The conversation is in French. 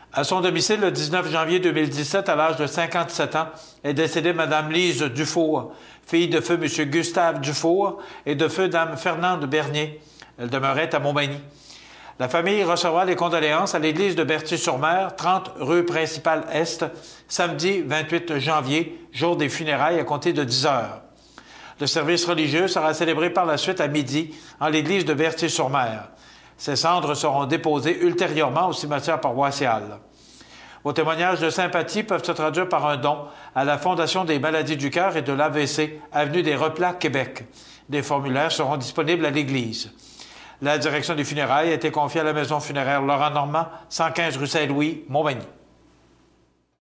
À son domicile, le 19 janvier 2017, à l'âge de 57 ans, est décédée Mme Lise Dufour, fille de feu M. Gustave Dufour et de feu Dame Fernande Bernier. Elle demeurait à Montmagny. La famille recevra les condoléances à l'église de Berthier-sur-Mer, 30 rue Principale Est, samedi 28 janvier, jour des funérailles à compter de 10 heures. Le service religieux sera célébré par la suite à midi en l'église de Berthier-sur-Mer. Ces cendres seront déposées ultérieurement au cimetière paroissial. Vos témoignages de sympathie peuvent se traduire par un don à la Fondation des maladies du cœur et de l'AVC, avenue des Replats, Québec. Des formulaires seront disponibles à l'église. La direction des funérailles a été confiée à la maison funéraire Laurent Normand, 115 rue Saint-Louis, Montmagny.